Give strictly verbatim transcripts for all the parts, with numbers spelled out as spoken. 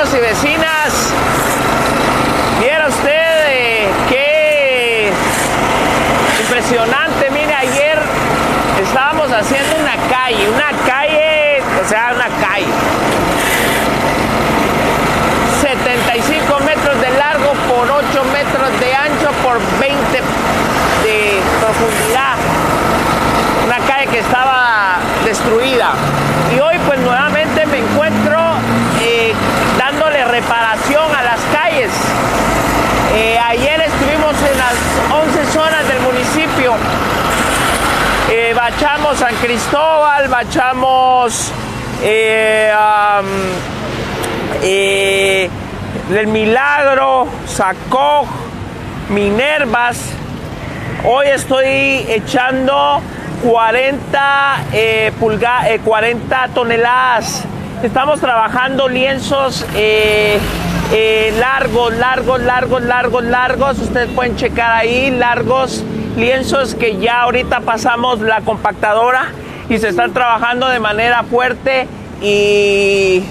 vecinos y vecinas, viera usted eh, qué impresionante. Mire, ayer estábamos haciendo una calle, una calle, o sea, una calle, setenta y cinco metros de largo por ocho metros de ancho por veinte de profundidad. Una calle que estaba destruida. Y hoy pues nuevamente me encuentro eh, dándole reparación a las calles. Eh, ayer estuvimos en las once zonas del municipio. Eh, bachamos San Cristóbal, bachamos eh, um, eh, El Milagro, Sacoj, Minervas. Hoy estoy echando cuarenta, eh, pulga, eh, cuarenta toneladas. Estamos trabajando lienzos eh, eh, largos, largos, largos, largos, largos. Ustedes pueden checar ahí, largos lienzos que ya ahorita pasamos la compactadora y se están trabajando de manera fuerte. Y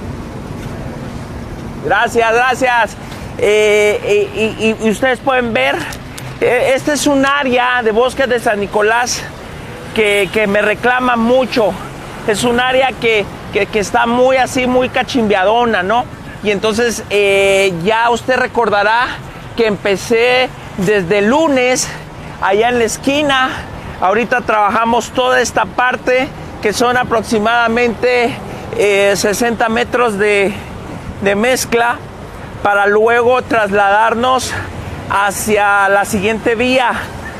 gracias, gracias. Eh, y, y, y ustedes pueden ver, eh, este es un área de Bosques de San Nicolás que, que me reclama mucho. Es un área que, que, que está muy así, muy cachimbeadona, ¿no? Y entonces eh, ya usted recordará que empecé desde el lunes allá en la esquina. Ahorita trabajamos toda esta parte que son aproximadamente eh, sesenta metros de, de mezcla, para luego trasladarnos hacia la siguiente vía.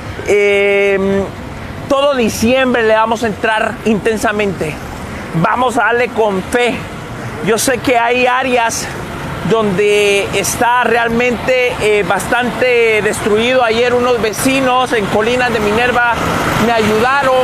Eh, todo diciembre le vamos a entrar intensamente. Vamos a darle con fe. Yo sé que hay áreas donde está realmente eh, bastante destruido. Ayer unos vecinos en Colinas de Minerva me ayudaron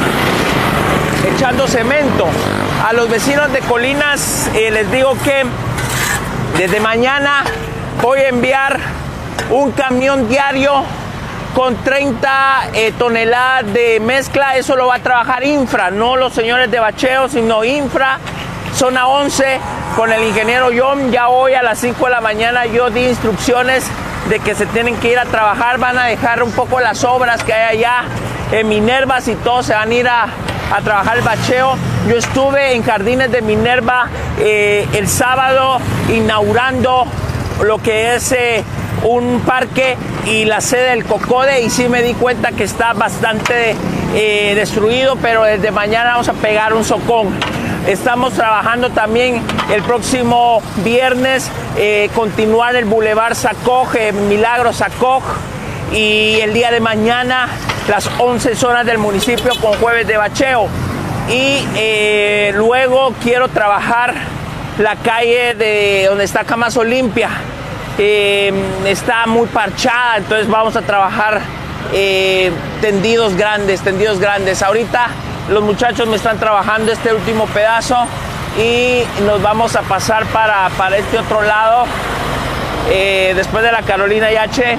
echando cemento. A los vecinos de Colinas eh, les digo que desde mañana voy a enviar un camión diario con treinta eh, toneladas de mezcla. Eso lo va a trabajar Infra, no los señores de bacheo, sino Infra, zona once, con el ingeniero John. Ya hoy a las cinco de la mañana yo di instrucciones de que se tienen que ir a trabajar. Van a dejar un poco las obras que hay allá en Minervas y todos se van a ir a, a trabajar el bacheo. Yo estuve en Jardines de Minerva eh, el sábado inaugurando lo que es eh, un parque y la sede del COCODE, y sí me di cuenta que está bastante eh, destruido, pero desde mañana vamos a pegar un socón. Estamos trabajando también el próximo viernes, eh, continuar el Boulevard Sacoj, eh, Milagro Sacoj, y el día de mañana las once zonas del municipio con jueves de bacheo. Y eh, luego quiero trabajar la calle de donde está Camas Olimpia. Eh, está muy parchada, entonces vamos a trabajar eh, tendidos grandes, tendidos grandes. Ahorita los muchachos me están trabajando este último pedazo y nos vamos a pasar para, para este otro lado, eh, después de la Carolina Yache,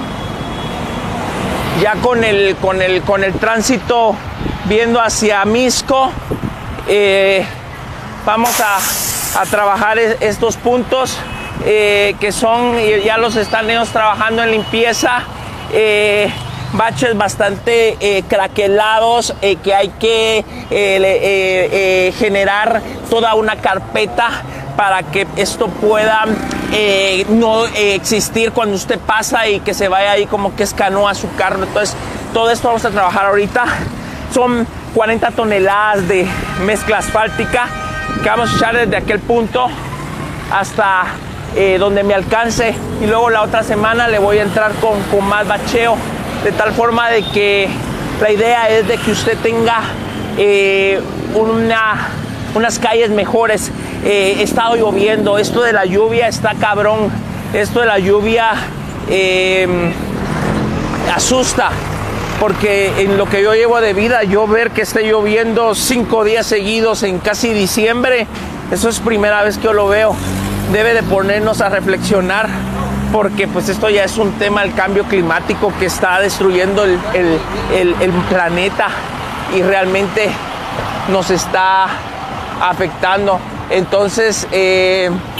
ya con el, con el, con el tránsito viendo hacia Misco. Eh, vamos a, a trabajar estos puntos eh, que son, ya los están ellos trabajando en limpieza, eh, baches bastante eh, craquelados, eh, que hay que eh, eh, eh, generar toda una carpeta para que esto pueda eh, no eh, existir cuando usted pasa y que se vaya ahí como que escanoa su carro. Entonces todo esto vamos a trabajar ahorita. Son cuarenta toneladas de mezcla asfáltica que vamos a echar desde aquel punto hasta eh, donde me alcance, y luego la otra semana le voy a entrar con, con más bacheo, de tal forma de que la idea es de que usted tenga eh, una, unas calles mejores. Eh, he estado lloviendo, esto de la lluvia está cabrón, esto de la lluvia eh, asusta, porque en lo que yo llevo de vida, yo ver que esté lloviendo cinco días seguidos en casi diciembre, eso es primera vez que yo lo veo. Debe de ponernos a reflexionar, porque pues esto ya es un tema del cambio climático que está destruyendo el, el, el, el planeta y realmente nos está afectando. Entonces eh,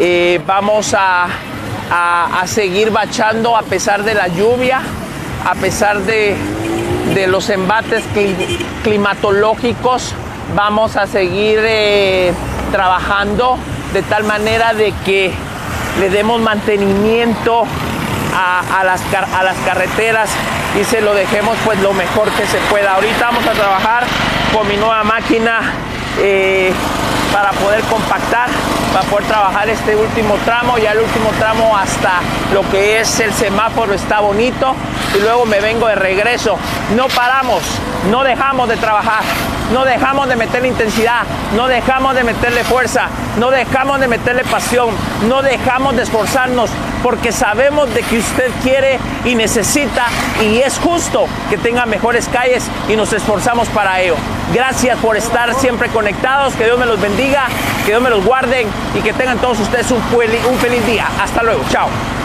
Eh, vamos a, a, a seguir bachando a pesar de la lluvia, a pesar de, de los embates climatológicos. Vamos a seguir eh, trabajando de tal manera de que le demos mantenimiento a, a, las, a las carreteras y se lo dejemos pues lo mejor que se pueda. Ahorita vamos a trabajar con mi nueva máquina eh, para poder compactar, para poder trabajar este último tramo. Ya el último tramo hasta lo que es el semáforo está bonito y luego me vengo de regreso. No paramos, no dejamos de trabajar, no dejamos de meterle intensidad, no dejamos de meterle fuerza, no dejamos de meterle pasión, no dejamos de esforzarnos, porque sabemos de que usted quiere y necesita y es justo que tenga mejores calles y nos esforzamos para ello. Gracias por estar siempre conectados, que Dios me los bendiga, que Dios me los guarde y que tengan todos ustedes un, un feliz día. Hasta luego, chao.